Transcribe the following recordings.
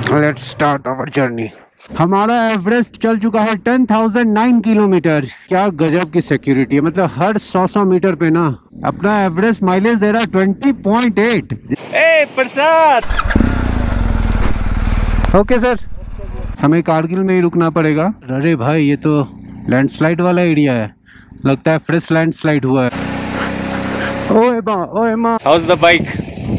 Let's start our journey. हमारा Everest चल चुका है 10,009 किलोमीटर। क्या गजब की सिक्योरिटी है, मतलब हर 100 मीटर पे ना अपना एवरेस्ट माइलेज दे रहा है 20.8। प्रसाद। ओके सर, हमें कारगिल में ही रुकना पड़ेगा। अरे भाई ये तो लैंडस्लाइड वाला एरिया है, लगता है फ्रेश लैंडस्लाइड हुआ है। ओए माँ, हाउस द बाइक?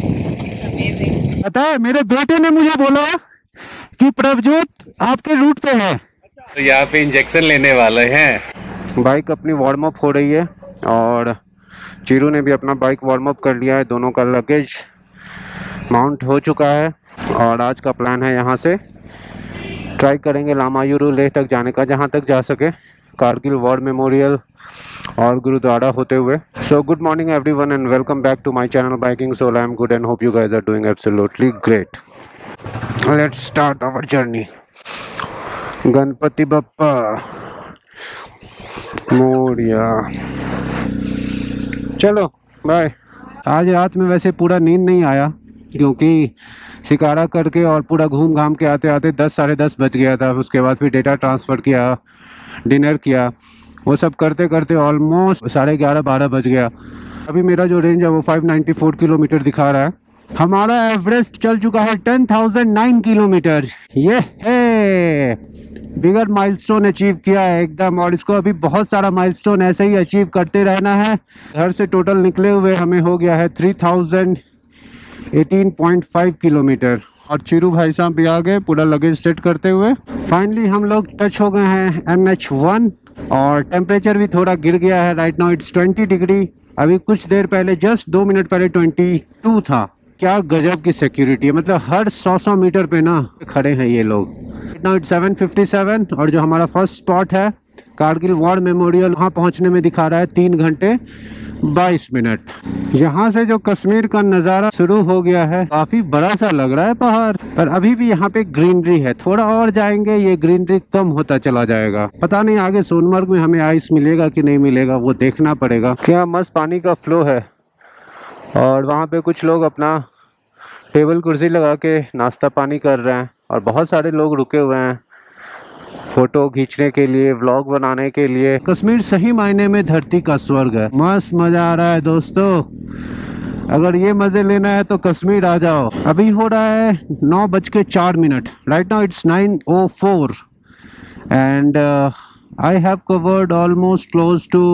पता है मेरे बेटे ने मुझे बोला कि प्रभजोत आपके रूट पे है, तो यहाँ पे इंजेक्शन लेने वाले हैं। बाइक अपनी वार्म अप हो रही है और चीरू ने भी अपना बाइक वार्म अप कर लिया है। दोनों का लगेज माउंट हो चुका है और आज का प्लान है यहाँ से ट्राई करेंगे लामायुरू लेह तक जाने का, जहाँ तक जा सके, कारगिल वॉर मेमोरियल और गुरुद्वारा होते हुए। So good morning everyone and welcome back to my channel biking soul. I am good and hope you guys are doing absolutely great. Let's start our journey. Ganpati Bappa Morya. चलो बाय। आज रात में वैसे पूरा नींद नहीं आया क्योंकि शिकारा करके और पूरा घूम घाम के आते आते 10 साढ़े 10 बज गया था। उसके बाद फिर डेटा ट्रांसफ़र किया, डिनर किया, वो सब करते करते ऑलमोस्ट 11:30 12 बज गया। अभी मेरा जो रेंज है वो 594 किलोमीटर दिखा रहा है। हमारा एवरेस्ट चल चुका है 10,009 किलोमीटर। ये है बिगर माइलस्टोन अचीव किया है एकदम, और इसको अभी बहुत सारा माइलस्टोन ऐसे ही अचीव करते रहना है। घर से टोटल निकले हुए हमें हो गया है 3018.5 किलोमीटर। और चिरू भाई साहब भी आ गए पूरा लगेज सेट करते हुए। फाइनली हम लोग टच हो गए हैं NH1 और टेम्परेचर भी थोड़ा गिर गया है। Right now it's 20 degree. अभी कुछ देर पहले जस्ट 2 मिनट पहले 22 था। क्या गजब की सिक्योरिटी है, मतलब हर 100 मीटर पे ना खड़े हैं ये लोग। राइट नाउ इट्स 7:57 और जो हमारा फर्स्ट स्पॉट है कारगिल वॉर मेमोरियल, वहाँ पहुँचने में दिखा रहा है 3 घंटे 22 मिनट। यहाँ से जो कश्मीर का नज़ारा शुरू हो गया है, काफ़ी बड़ा सा लग रहा है पहाड़, पर अभी भी यहाँ पे ग्रीनरी है। थोड़ा और जाएंगे ये ग्रीनरी कम होता चला जाएगा। पता नहीं आगे सोनमर्ग में हमें आइस मिलेगा कि नहीं मिलेगा, वो देखना पड़ेगा। क्या मस्त पानी का फ्लो है और वहाँ पे कुछ लोग अपना टेबल कुर्सी लगा के नाश्ता पानी कर रहे हैं और बहुत सारे लोग रुके हुए हैं फोटो खींचने के लिए, व्लॉग बनाने के लिए। कश्मीर सही मायने में धरती का स्वर्ग है। मस्त मजा आ रहा है दोस्तों। अगर ये मजे लेना है तो कश्मीर आ जाओ। अभी हो रहा है 9:04। Right now it's 9:04 and I have covered almost close to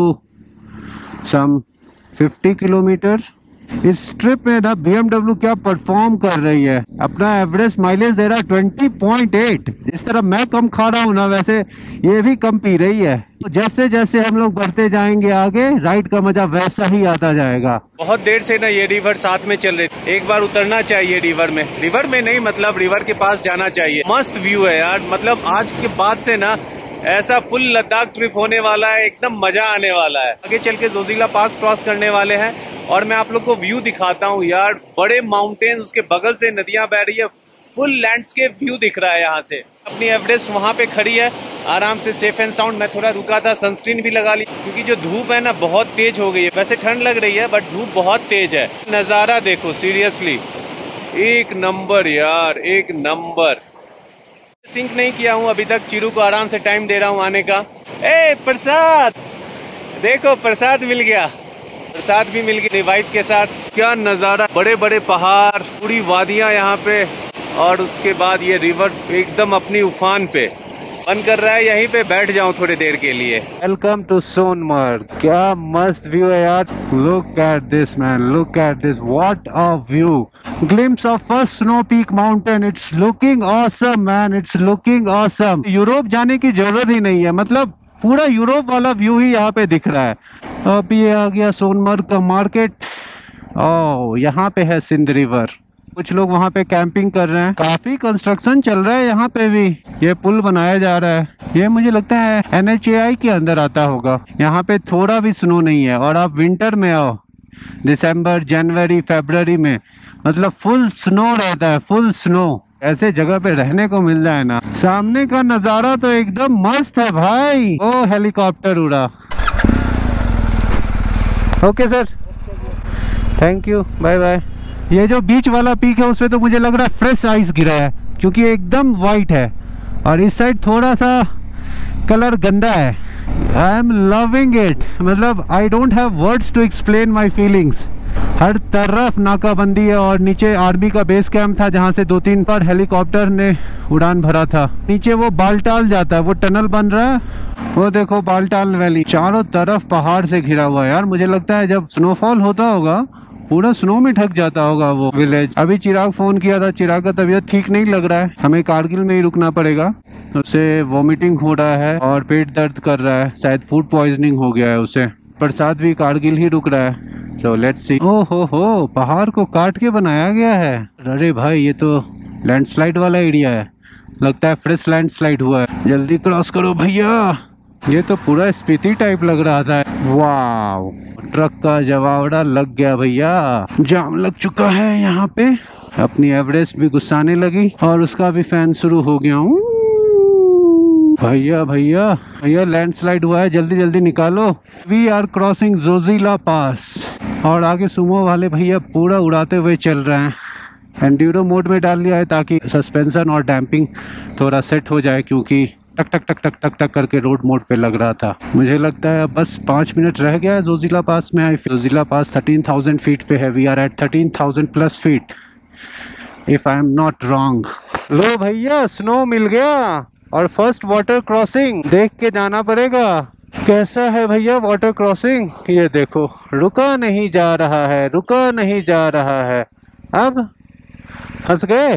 some 50 kilometre. इस ट्रिप में ना BMW क्या परफॉर्म कर रही है, अपना एवरेज माइलेज दे रहा है 20.8। जिस तरह मैं कम खा रहा हूँ ना, वैसे ये भी कम पी रही है। तो जैसे जैसे हम लोग बढ़ते जाएंगे आगे, राइड का मजा वैसा ही आता जाएगा। बहुत देर से ना ये रिवर साथ में चल रही, एक बार उतरना चाहिए रिवर में नहीं, मतलब रिवर के पास जाना चाहिए। मस्त व्यू है यार, मतलब आज के बाद से ना ऐसा फुल लद्दाख ट्रिप होने वाला है, एकदम मजा आने वाला है। आगे चल के जोजिला पास क्रॉस करने वाले हैं और मैं आप लोग को व्यू दिखाता हूँ यार। बड़े माउंटेन, उसके बगल से नदियां बह रही है, फुल लैंडस्केप व्यू दिख रहा है यहाँ से। अपनी एवरेस्ट वहाँ पे खड़ी है आराम से, सेफ एंड साउंड। मैं थोड़ा रुका था, सनस्क्रीन भी लगा ली क्योंकि जो धूप है ना बहुत तेज हो गई है। वैसे ठंड लग रही है बट धूप बहुत तेज है। नजारा देखो सीरियसली एक नंबर यार, एक नंबर। सिंक नहीं किया हूँ अभी तक, चिरू को आराम से टाइम दे रहा हूँ आने का। प्रसाद देखो, प्रसाद मिल गया, प्रसाद भी मिल गई वाइफ के साथ। क्या नजारा, बड़े बड़े पहाड़, पूरी वादियां यहाँ पे, और उसके बाद ये रिवर एकदम अपनी उफान पे। मन कर रहा है यहीं पे बैठ जाऊं थोड़ी देर के लिए। Welcome to Sonamarg. क्या मस्त व्यू है यार। Look at this man, look at this, what a view. Glimpse of first snow peak mountain. It's looking awesome man, it's looking awesome. Europe जाने की जरूरत ही नहीं है, मतलब पूरा यूरोप वाला व्यू ही यहाँ पे दिख रहा है। अब ये आ गया सोनमर्ग का मार्केट। ओह, यहाँ पे है सिंध रिवर। कुछ लोग वहाँ पे कैंपिंग कर रहे हैं। काफी कंस्ट्रक्शन चल रहा है यहाँ पे भी। ये पुल बनाया जा रहा है, ये मुझे लगता है NHAI के अंदर आता होगा। यहाँ पे थोड़ा भी स्नो नहीं है और आप विंटर में आओ, दिसंबर जनवरी फरवरी में, मतलब फुल स्नो रहता है, फुल स्नो। ऐसे जगह पे रहने को मिल जाए ना। सामने का नजारा तो एकदम मस्त है भाई। ओ हेलीकॉप्टर उड़ा। Okay sir, thank you, bye bye. ये जो बीच वाला पीक है उसपे तो मुझे लग रहा है फ्रेश आइस गिरा है, क्योंकि एकदम वाइट है और इस साइड थोड़ा सा कलर गंदा है। आई एम लविंग इट, मतलब I don't have words to explain my feelings. हर तरफ नाकाबंदी है और नीचे आर्मी का बेस कैंप था जहाँ से 2-3 बार हेलीकॉप्टर ने उड़ान भरा था। नीचे वो बालटाल जाता है, वो टनल बन रहा है, वो देखो बालटाल वैली, चारों तरफ पहाड़ से घिरा हुआ है। यार मुझे लगता है जब स्नोफॉल होता होगा पूरा स्नो में ढक जाता होगा वो विलेज। अभी चिराग फोन किया था, चिराग का तबीयत ठीक नहीं लग रहा है, हमें कारगिल में ही रुकना पड़ेगा। उससे वॉमिटिंग हो रहा है और पेट दर्द कर रहा है, शायद फूड पॉइजनिंग हो गया है उसे। प्रसाद भी कारगिल ही रुक रहा है। So let's see. ओहो हो, पहाड़ को काट के बनाया गया है। अरे भाई ये तो लैंडस्लाइड वाला एरिया है, लगता है फ्रेश लैंडस्लाइड हुआ है। जल्दी क्रॉस करो भैया, ये तो पूरा स्पीति टाइप लग रहा था। वाव, ट्रक का जवाबड़ा लग गया भैया, जाम लग चुका है यहाँ पे। अपनी एवरेस्ट भी गुस्साने लगी और उसका भी फैन शुरू हो गया हूँ। भैया भैया भैया लैंडस्लाइड हुआ है, जल्दी जल्दी निकालो। We are crossing Zojila pass और आगे सुमो वाले भैया पूरा उड़ाते हुए चल रहे हैं। एंड्यूरो मोड में डाल लिया है ताकि सस्पेंशन और डैम्पिंग थोड़ा सेट हो जाए, क्योंकि टक टक टक टक टक टक करके रोड मोड पे लग रहा था। मुझे लगता है बस 5 मिनट रह गया है जोजिला पास में। जोजिला पास 13,000 फीट पे है। We are at 13,000 plus feet if I am not wrong. लो भैया स्नो मिल गया और फर्स्ट वाटर क्रॉसिंग देख के जाना पड़ेगा। कैसा है भैया वाटर क्रॉसिंग? ये देखो, रुका नहीं जा रहा है, रुका नहीं जा रहा है। अब फंस गए।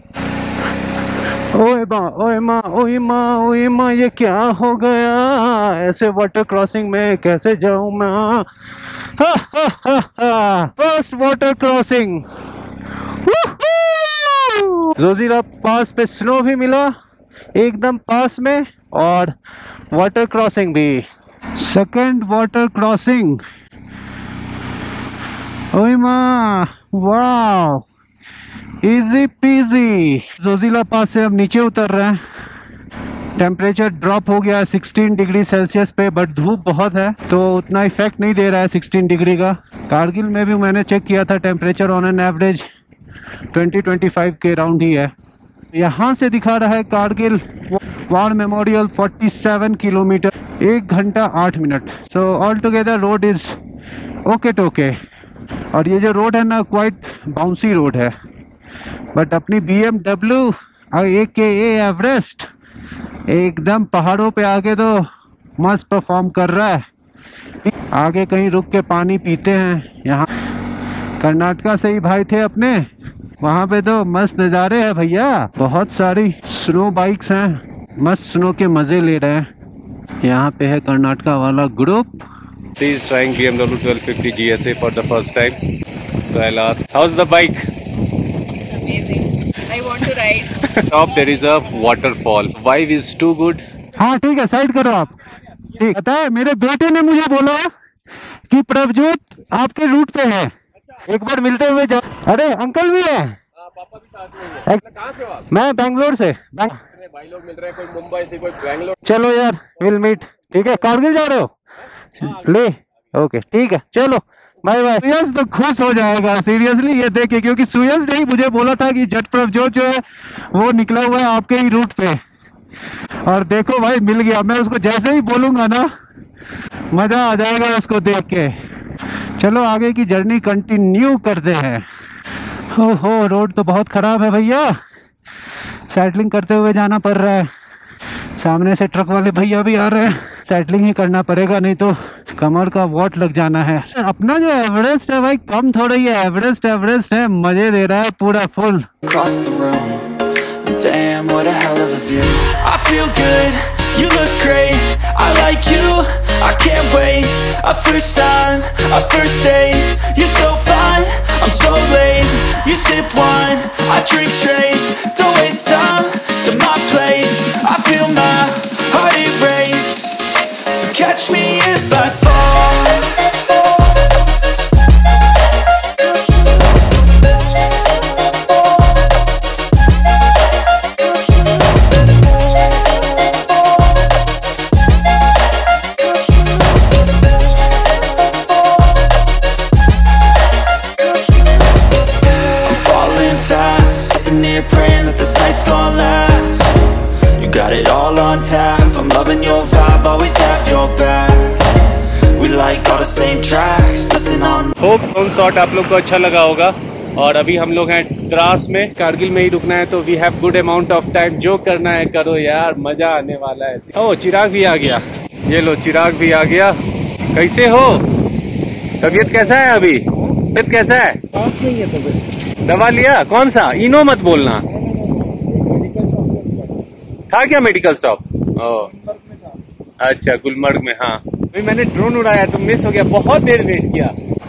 ओए माँ ओए माँ ओए माँ ओए माँ, ये क्या हो गया? ऐसे वाटर क्रॉसिंग में कैसे जाऊं मैं? First water crossing. Zojila pass पे स्नो भी मिला एकदम पास में और वाटर क्रॉसिंग भी। Second water crossing. ओए माँ, wow, easy peasy. Zojila pass से अब नीचे उतर रहे हैं। टेम्परेचर ड्रॉप हो गया है 16 डिग्री सेल्सियस पे, बट धूप बहुत है तो उतना इफेक्ट नहीं दे रहा है 16 डिग्री का। कारगिल में भी मैंने चेक किया था, टेम्परेचर ऑन एन एवरेज 20-25 के राउंड ही है। यहाँ से दिखा रहा है कारगिल वॉर मेमोरियल 47 किलोमीटर, 1 घंटा 8 minute. So all together road is okay टोके। और ये जो रोड है ना, क्वाइट बाउंसी रोड है, बट अपनी BMW AKA एवरेस्ट एकदम पहाड़ों पे आके तो मस्त परफॉर्म कर रहा है। आगे कहीं रुक के पानी पीते हैं। यहाँ कर्नाटका से ही भाई थे अपने, वहाँ पे तो मस्त नज़ारे हैं भैया। बहुत सारी स्नो बाइक्स हैं, मस्त स्नो के मज़े ले रहे हैं। यहाँ पे है कर्नाटका वाला group. He is trying BMW 1250 GSA for the first time. So I'll ask, how's the bike? It's amazing. I want to ride. Top there is a waterfall. Vibe is too good. हाँ ठीक है, side करो आप। ठीक, पता है मेरे बेटे ने मुझे बोला कि प्रभजोत आपके रूट पे है, एक बार मिलते हुए जाओ। अरे अंकल भी है। पापा भी साथ में ही है। कहाँ से हो आप? मैं बेंगलोर से। भाई लोग मिल रहे हैं, कोई मुंबई से, कोई बेंगलोर। चलो यार, विल मीट। ठीक है, कारगिल जा रहे हो? ले, ओके ठीक है, चलो बाय बाय। सुयस तो खुश हो जाएगा सीरियसली ये देख के, क्योंकि सुयस ने ही मुझे बोला था कि जट प्रभजोत जो है वो निकला हुआ है आपके ही रूट पे। और देखो भाई मिल गया। मैं उसको जैसे ही बोलूंगा ना, मजा आ जाएगा उसको देख के। चलो आगे की जर्नी कंटिन्यू करते हैं। हो रोड तो बहुत खराब है भैया, सैटलिंग करते हुए जाना पड़ रहा है। सामने से ट्रक वाले भैया भी आ रहे हैं, सैटलिंग ही करना पड़ेगा, नहीं तो कमर का वॉट लग जाना है। अपना जो एवरेस्ट है भाई कम थोड़ा ही है, एवरेस्ट है, मजे ले रहा है पूरा full. Across the room, damn what a hell of a view. I feel good, you look great, I like you, I can't wait. A first time, a first date, you're so fine, I'm so late. You sip wine, I drink straight, don't waste time to my place. I feel my heart erase, so catch me if I fall. Praying that this hope drone shot आप लोग को अच्छा लगा होगा। और अभी हम लोग हैं द्रास में, कारगिल में ही रुकना है, तो we have good amount of time. जो करना है करो यार, मजा आने वाला है। ओ चिराग भी आ गया, ये लो चिराग भी आ गया। कैसे हो, तबीयत कैसा है? अभी तबीयत कैसा है? नहीं है तबीयत। दवा लिया? कौन सा? इनो मत बोलना। था क्या मेडिकल शॉप? ओ अच्छा, गुलमर्ग में। हाँ अभी मैंने ड्रोन उड़ाया तो मिस हो गया, बहुत देर वेट किया।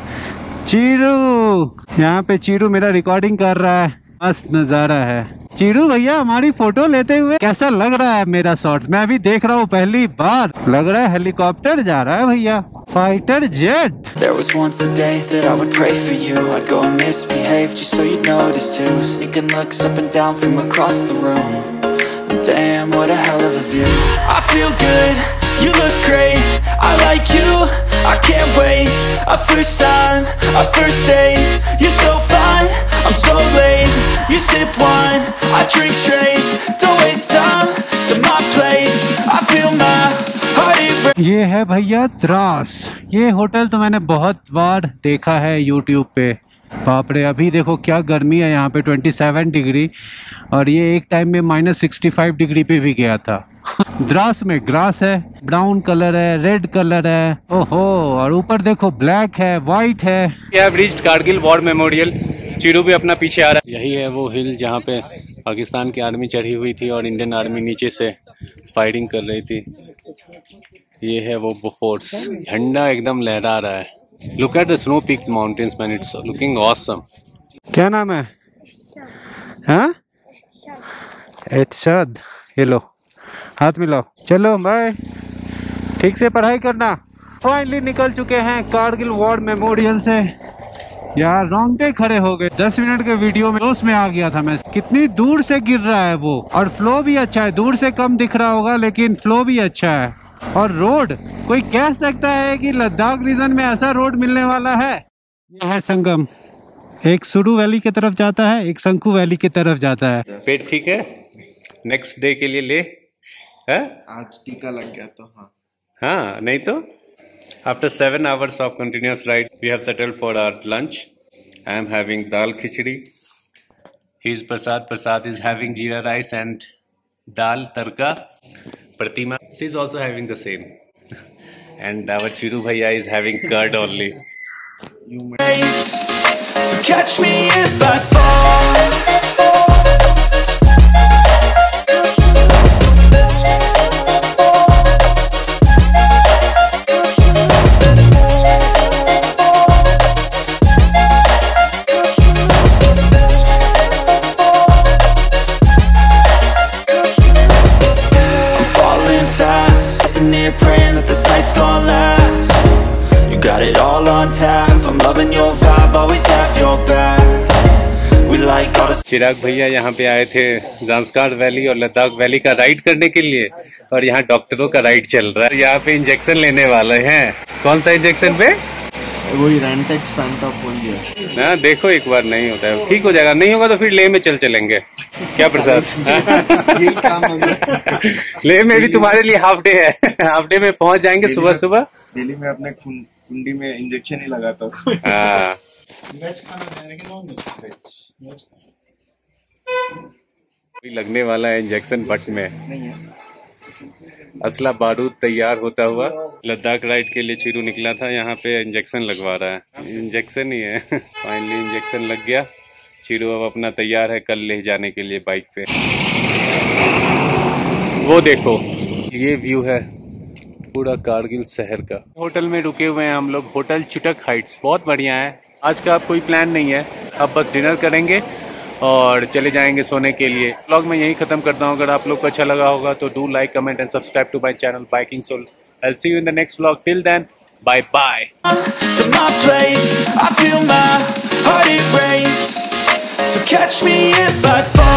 चीरू, यहाँ पे चीरू मेरा रिकॉर्डिंग कर रहा है, मस्त नजारा है। चीरू भैया हमारी फोटो लेते हुए कैसा लग रहा है मेरा शॉट्स? मैं अभी देख रहा हूँ पहली बार, लग रहा है हेलीकॉप्टर जा रहा है भैया, fighter jet. There was once a day that I would pray for you. I'd go and misbehave just so you'd notice too. Sneaking looks up and down from across the room. Damn, what a hell of a view. I feel good, you look great, I like you, I can't wait. A first time, a first date. You're so fine, I'm so late. You sip wine, I drink straight. Don't waste time to my place. I feel my heart erase. ये है भैया द्रास। ये hotel तो मैंने बहुत बार देखा है YouTube पे। बाप रे, अभी देखो क्या गर्मी है यहाँ पे, 27 डिग्री, और ये एक टाइम में -65 डिग्री पे भी गया था। द्रास में ग्रास है, ब्राउन कलर है, रेड कलर है, ओहो, और ऊपर देखो ब्लैक है, व्हाइट है। We have reached Kargil war memorial. Chiru भी अपना पीछे आ रहा है। यही है वो हिल जहाँ पे पाकिस्तान की आर्मी चढ़ी हुई थी और इंडियन आर्मी नीचे से फायरिंग कर रही थी। ये है वो बोफोर्स, झंडा एकदम लहरा रहा है। Look at the snow peak mountains man, it's looking awesome. क्या नाम है? हाँ, इरशाद। ये लो, हाथ मिलाओ, चलो बाय, ठीक से पढ़ाई करना। फाइनली निकल चुके हैं कारगिल वॉर मेमोरियल से। यार रोंगटे खड़े हो गए, 10 मिनट के वीडियो में उसमें आ गया था मैं। कितनी दूर से गिर रहा है वो, और फ्लो भी अच्छा है, दूर से कम दिख रहा होगा लेकिन फ्लो भी अच्छा है। और रोड, कोई कह सकता है कि लद्दाख रीजन में ऐसा रोड मिलने वाला है? यह है संगम, एक सुरु वैली की तरफ जाता है, एक शंकु वैली की तरफ जाता है। पेट ठीक है? नेक्स्ट डे के लिए ले है? आज टीका लग गया तो हाँ, नहीं तो after 7 hours of continuous ride we have settled for our lunch. I am having dal khichdi. He is Prasad is having jeera rice and dal tarka. Pratima she is also having the same. And our Chiru bhaiya is having curd only. So catch me if I fall. Praying that this night's gonna last. You got it all on tap, I'm loving your vibe, always have your back. We like all the... Chirag भैया यहाँ पे आए थे Zanskar valley और Ladakh valley का ride करने के लिए, और यहाँ डॉक्टरों का राइड चल रहा है। यहाँ पे इंजेक्शन लेने वाले हैं। कौन सा इंजेक्शन पे? वही रेंटेक्स पैंटापोलियो। ना देखो, एक बार नहीं होता है, ठीक हो जाएगा, नहीं होगा तो फिर लेह में चलेंगे। क्या प्रसाद? यही काम है। लेह में भी तुम्हारे लिए हाफ डे है, हाफ डे में पहुंच जाएंगे सुबह सुबह। दिल्ली में अपने कुंडी में इंजेक्शन ही लगाता हूँ। हाँ, लगने वाला है इंजेक्शन बट में। नहीं है, असला बारूद तैयार होता हुआ लद्दाख राइड के लिए चिरू निकला था। यहाँ पे इंजेक्शन लगवा रहा है, इंजेक्शन ही है। फाइनली इंजेक्शन लग गया। चिरू अब अपना तैयार है कल ले जाने के लिए बाइक पे। वो देखो, ये व्यू है पूरा कारगिल शहर का। होटल में रुके हुए हैं हम लोग, होटल चुटक हाइट्स, बहुत बढ़िया है। आज का अब कोई प्लान नहीं है, अब बस डिनर करेंगे और चले जाएंगे सोने के लिए। व्लॉग मैं यही खत्म करता हूँ। अगर आप लोग को अच्छा लगा होगा तो do like, comment and subscribe to my channel biking soul. I will see you in the next vlog. Till then, bye bye. To my place, I feel my heart erase. So catch me if I fall.